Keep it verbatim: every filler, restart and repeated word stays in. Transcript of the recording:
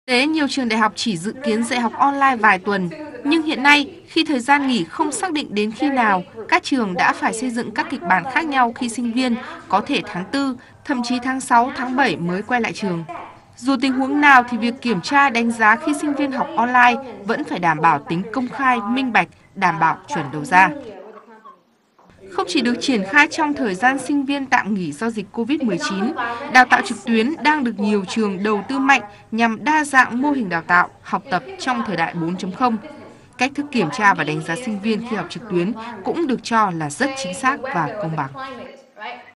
Tế nhiều trường đại học chỉ dự kiến dạy học online vài tuần, nhưng hiện nay khi thời gian nghỉ không xác định đến khi nào, các trường đã phải xây dựng các kịch bản khác nhau khi sinh viên có thể tháng tư, thậm chí tháng sáu, tháng bảy mới quay lại trường. Dù tình huống nào thì việc kiểm tra đánh giá khi sinh viên học online vẫn phải đảm bảo tính công khai, minh bạch, đảm bảo chuẩn đầu ra. Không chỉ được triển khai trong thời gian sinh viên tạm nghỉ do dịch Covid mười chín, đào tạo trực tuyến đang được nhiều trường đầu tư mạnh nhằm đa dạng mô hình đào tạo, học tập trong thời đại bốn chấm không. Cách thức kiểm tra và đánh giá sinh viên khi học trực tuyến cũng được cho là rất chính xác và công bằng.